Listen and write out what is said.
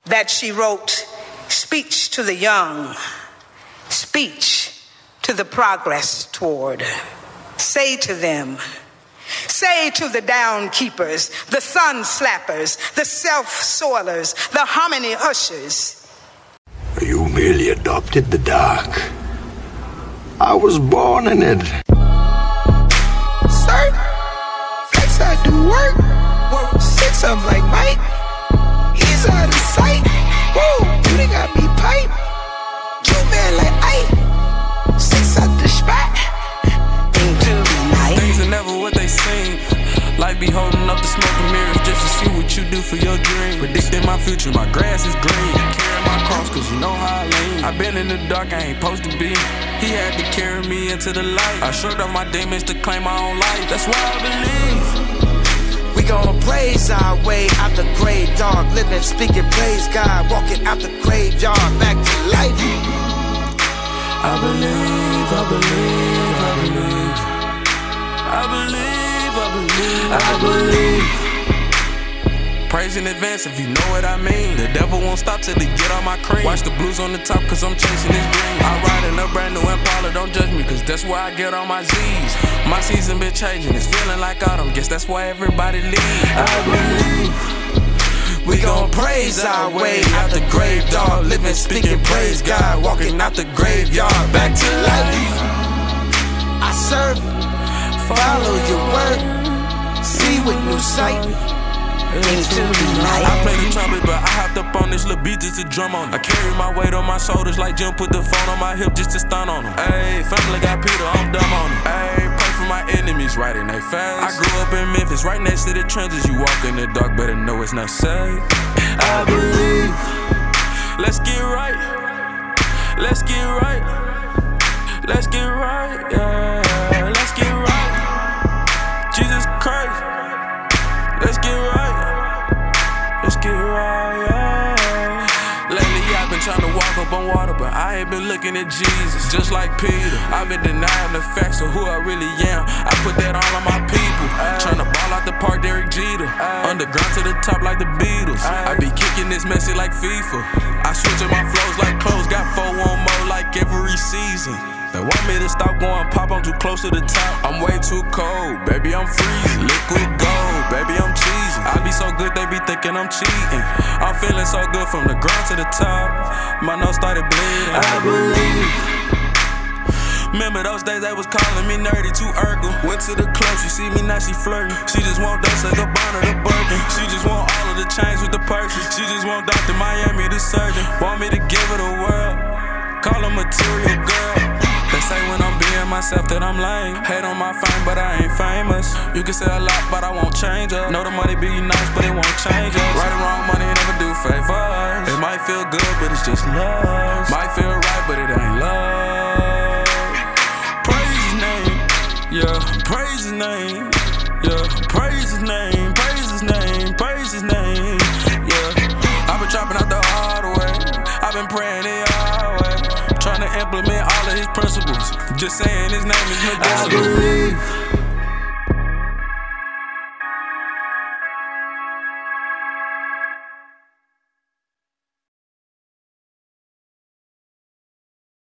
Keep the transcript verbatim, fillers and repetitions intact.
that she wrote, "Speech to the young, speech to the progress toward. Say to them, say to the down keepers, the sun slappers, the self-soilers, the hominy ushers." You merely adopted the dark. I was born in it. Sir, flex I do work. Work six of like Mike. He's out of sight. Whoa, you done got me pipe. You man like Ike. Six out the spot. Into the night. Things are never what they seem. Life be holding up the smoke and mirrors just to see what you do for your dream. Predicting my future, my grass is green. Carrying my cross cause you know how I lean. I been in the dark, I ain't supposed to be. He had to carry me into the light. I showed off my demons to claim my own life. That's why I believe. We gon' praise our way out the grave, dog. Living, speaking, praise God. Walking out the graveyard, back to life. I believe, I believe, I believe. I believe, I believe, I believe. Praise in advance if you know what I mean. The devil won't stop till he get on my cream. Watch the blues on the top cause I'm chasing this dream. I ride in a brand new Impala, don't judge me cause that's where I get on my Z's. My season been changing, it's feeling like autumn. Guess that's why everybody leaves. I believe we gon' praise our way out the grave, dog. Living, speaking, praise God. Walking out the graveyard, back to life. I serve, follow your word, see with new sight. Into the night. I play the trumpet, but I hopped up on this little beat just to drum on it. I carry my weight on my shoulders like Jim, put the phone on my hip just to stun on them. Ayy, family got Peter, I'm dumb on them. Ayy, pray for my enemies right in they face. I grew up in Memphis, right next to the trenches. You walk in the dark, better know it's not safe. I believe. Let's get right. Let's get right. Let's get right. Yeah, let's get right. Jesus Christ. Let's get right. Let's get right, yeah. Lately I've been trying to walk up on water, but I ain't been looking at Jesus. Just like Peter, I've been denying the facts of who I really am. I put that all on my people. Trying to ball out the park, Derek Jeter. Underground to the top like the Beatles. I be kicking this messy like FIFA. I switch up my flows like clothes. Got four one more like every season. They want me to stop going pop, I'm too close to the top. I'm way too cold, baby, I'm freezing. Liquid gold, baby, I'm cheesing. I be so good, they be thinking I'm cheating. I'm feeling so good from the ground to the top. My nose started bleeding. I believe. Remember those days they was calling me nerdy, too Urkel. Went to the club, she see me, now she flirting. She just want Dolce Gabbana, the Birkin. She just want all of the chains with the purses. She just want Doctor Miami, the surgeon. Want me to give her the world. Call her material girl. They say when I'm being myself that I'm lame. Hate on my fame, but I ain't famous. You can say a lot, but I won't change up. Know the money be nice, but it won't change us. Right or wrong, money never do favors. It might feel good, but it's just love. Might feel right, but it ain't love. Praise his name, yeah. Praise his name, yeah. Praise his name, praise his name, praise his name, yeah. I've been chopping out the hard way. I've been praying the hard way. Trying to implement all of his principles. Just saying his name is medicinal. I believe.